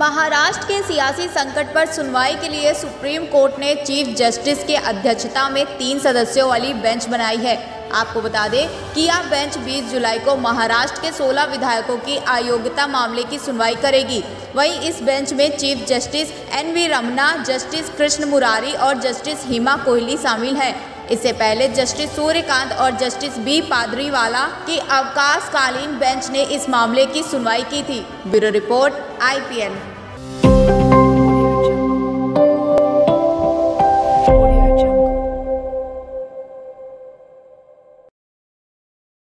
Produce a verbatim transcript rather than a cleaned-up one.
महाराष्ट्र के सियासी संकट पर सुनवाई के लिए सुप्रीम कोर्ट ने चीफ जस्टिस की अध्यक्षता में तीन सदस्यों वाली बेंच बनाई है। आपको बता दें कि यह बेंच बीस जुलाई को महाराष्ट्र के सोलह विधायकों की अयोग्यता मामले की सुनवाई करेगी। वहीं इस बेंच में chief justice N V Ramana, justice Krishna Murari और जस्टिस हिमा कोहली शामिल हैं। इससे पहले जस्टिस सूर्यकांत और जस्टिस बी पादरीवाला की अवकाशकालीन बेंच ने इस मामले की सुनवाई की थी। Bureau report I P N.